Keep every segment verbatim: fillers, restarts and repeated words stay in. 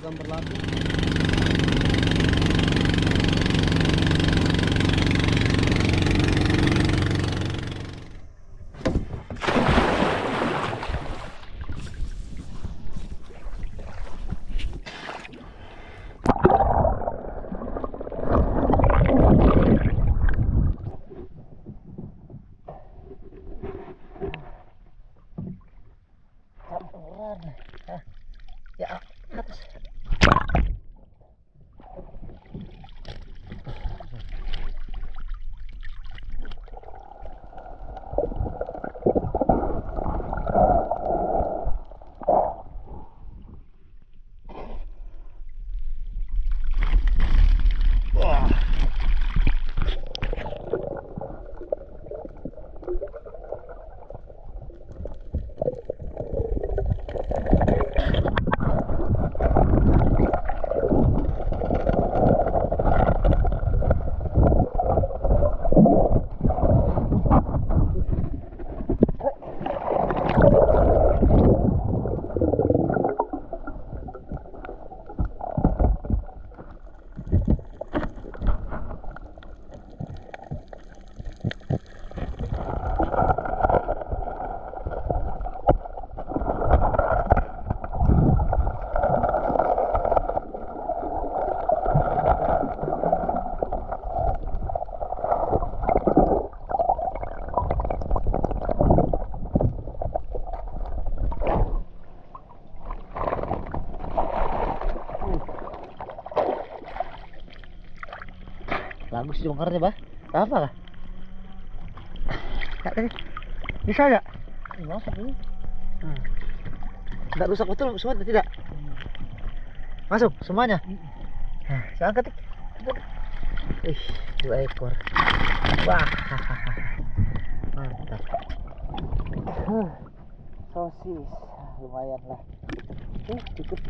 akan berlaku. Ya, atas. Bagus jongkarnya, bah. Apa lah? Bisa nggak? Masuk ini. Hmm. Nggak rusak betul semuanya, tidak? Masuk semuanya. Nah, saya angkat. Ih, dua ekor. Wah, mantap. Huh. Sosis, lumayan lah. Eh, cukup.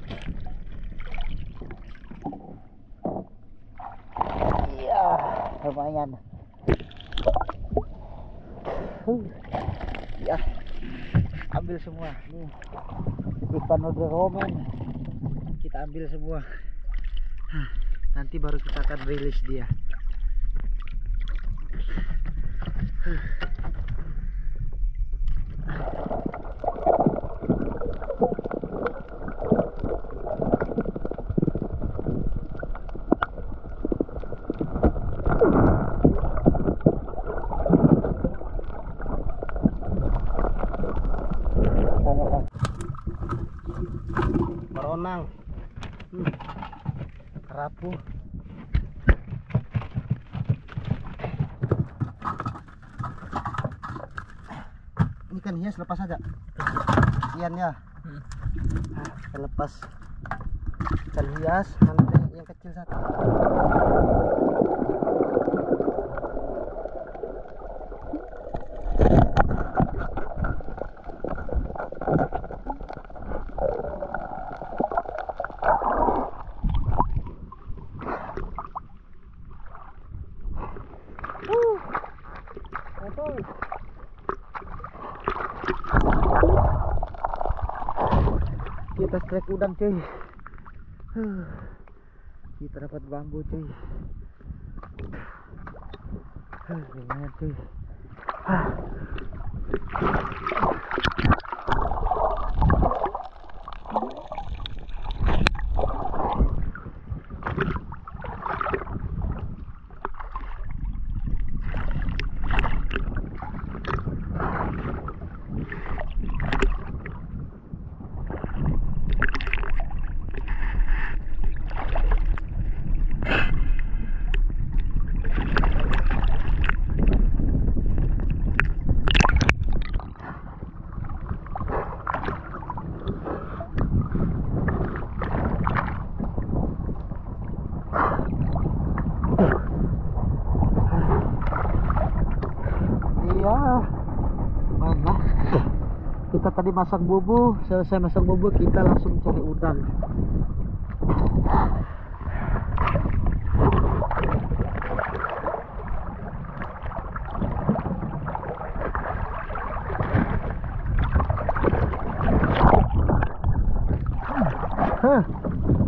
Iya, lumayan. Huh. Ya, ambil semua. Nih, ikan udah romen. Kita ambil semua. Hah, nanti baru kita akan rilis dia. Huh. Baronang, hmm. Kerapu. Ini kan hias, lepas aja. Ian ya. Hmm. Nah, kita lepas ikan hias, nanti yang kecil satu. Kita strike udang, cuy. Huh. Kita dapat bambu, cuy. Huh, lumayan, cuy. Huh. Kita tadi masang bubu, selesai masang bubu kita langsung cari udang. Huh.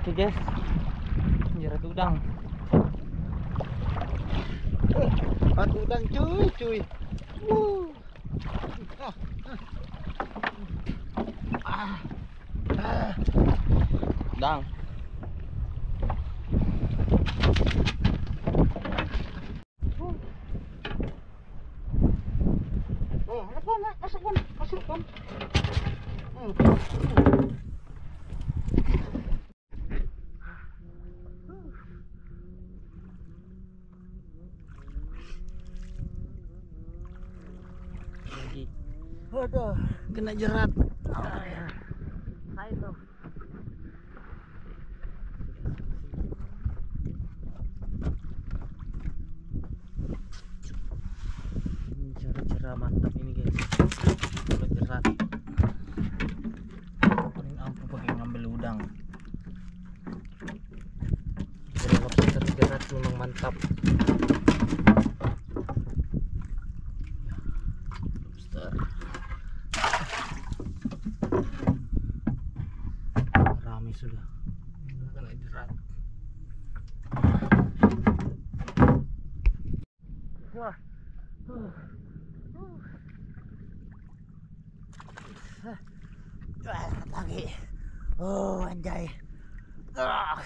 Oke guys, jerat udang. Batu udang cuy cuy. Wuh. Ah. Ah. Udang. Oh, masukkan, masukkan. Hmm. Lagi. Waduh, kena jerat. Oh, ya. Hai tuh. Ini cara-cara mantap ini guys. Kalau jerat. Paling ampuh pakai ngambil udang. Jadi lobster jerat memang mantap. Lobster. Rame sudah. Kena jerat. Wah. Uh. Uh. Wah, lagi. Oh, anjay. Ah.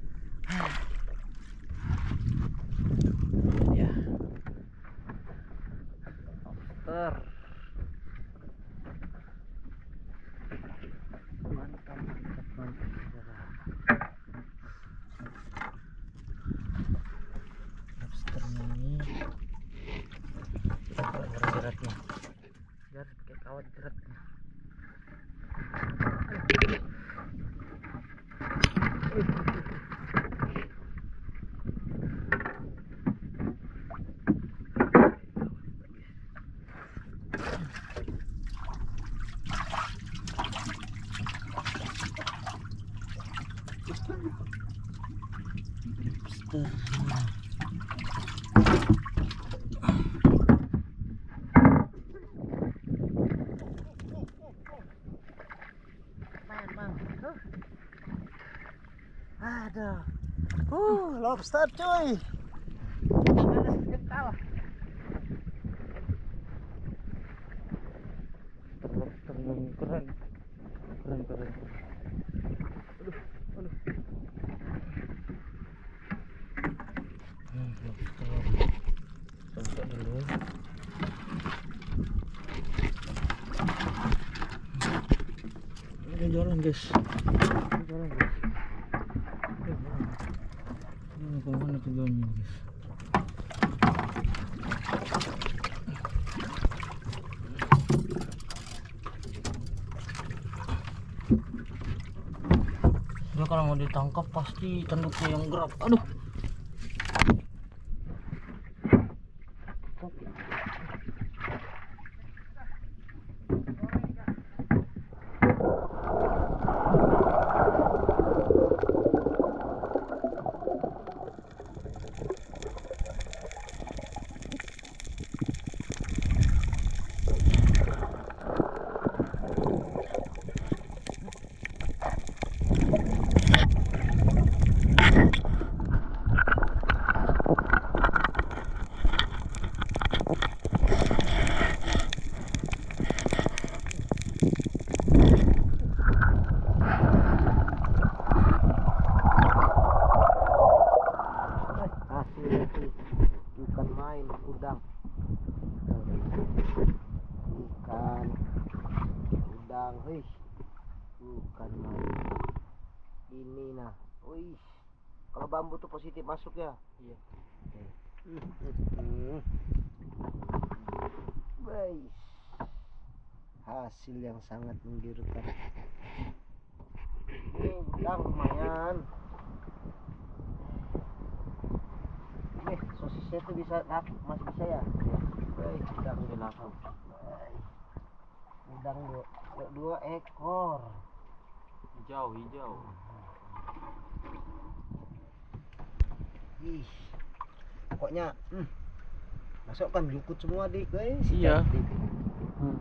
Ya. Lobster. Mantap, mantap, mantap. Lobsternya ini coba jeratnya. Biar pakai kawat jeratnya. Lobster. Man, man. Aduh. Uh, lobster cuy. Ada sekental. Lobster yang keren. Keren keren. Aduh, aduh. Hmm, lobster. Coba dulu. Ini jalan guys. Ini jalan guys. Ini kemana tujuannya guys? Dia kalau mau ditangkap pasti tanduknya yang gerak. Aduh. Ikan main udang, ikan udang, wih, bukan main. Ini nah, wih, kalau bambu tuh positif masuk ya. Iya. Baik, hasil yang sangat menggiurkan. Ini udang lumayan. Nih, sosisnya tuh bisa masih bisa ya. Baik, udang di belakang. Udang dua, dua ekor. Hijau hijau. Ih, pokoknya hmm, masukkan lukut semua dik guys. Iya. Dik. Hmm.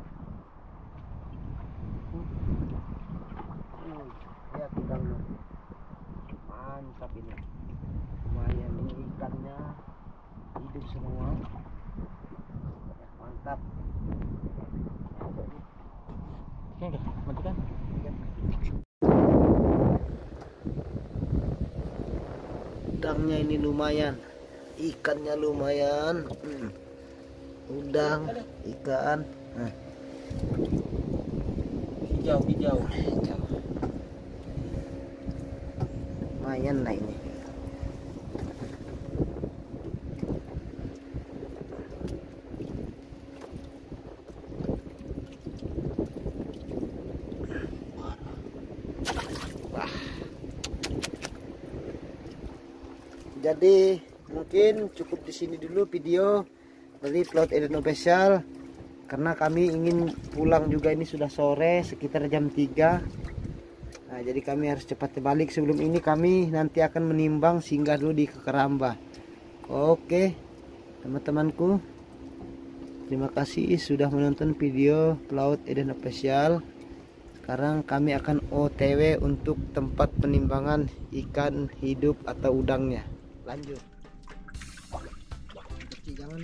Hmm, lihat udangnya. Oke, matikan. Udangnya ini lumayan, ikannya lumayan. Hmm. Udang, ikan. Nah. Hijau, hijau. Lumayan lah ini. Wah. Jadi mungkin cukup di sini dulu video dari Pelaut Eden Official, karena kami ingin pulang juga, ini sudah sore sekitar jam tiga. Nah, jadi kami harus cepat balik. Sebelum ini kami nanti akan menimbang singgah dulu di Keramba. Oke teman-temanku, terima kasih sudah menonton video Pelaut Eden Official. Sekarang kami akan O T W untuk tempat penimbangan ikan hidup atau udangnya. Lanjut. Jangan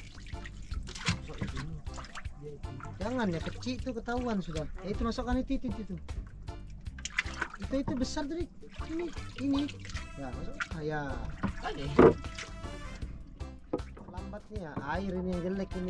jangan ya, kecil itu ketahuan sudah. Ya, itu masukkan itu itu itu itu itu besar dari ini ini ya, masuk. Ah, ya lambatnya air ini yang jelek ini.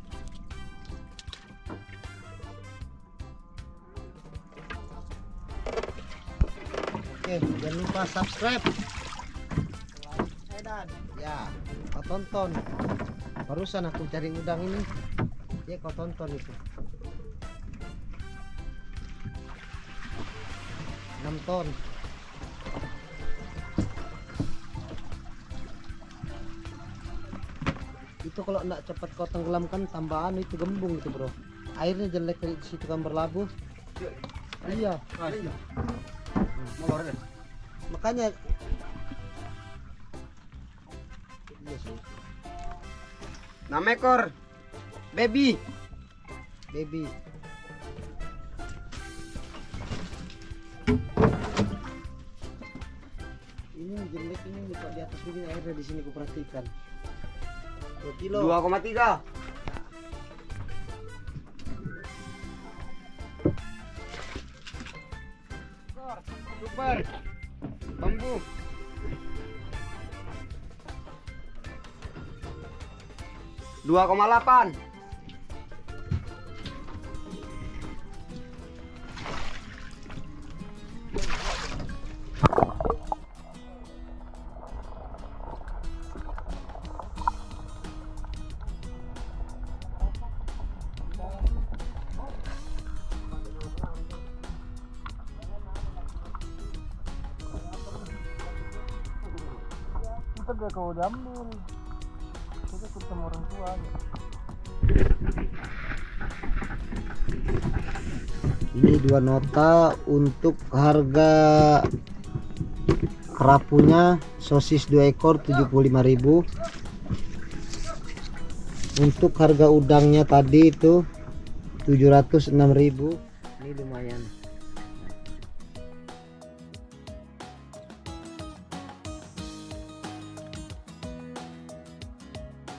Oke, jangan lupa subscribe, like, dan ya kau tonton. Barusan aku cari udang ini, ya kau tonton itu. enam ton. Itu kalau enggak cepat kau tenggelamkan, tambahan itu gembung itu bro. Airnya jelek dari situ kan berlabuh. Iya. Hmm. Makanya enam ekor. Baby. Baby. Ini jelek ini buka di atas begini, airnya di sini kuperhatikan. dua kilo. dua koma tiga. Super. Bambu. dua koma delapan. Kita gak kau ambil, kita ketemu orang tua. Ini dua nota untuk harga kerapunya, sosis dua ekor tujuh puluh lima ribu. Untuk harga udangnya tadi itu tujuh ratus enam ribu. Ini lumayan.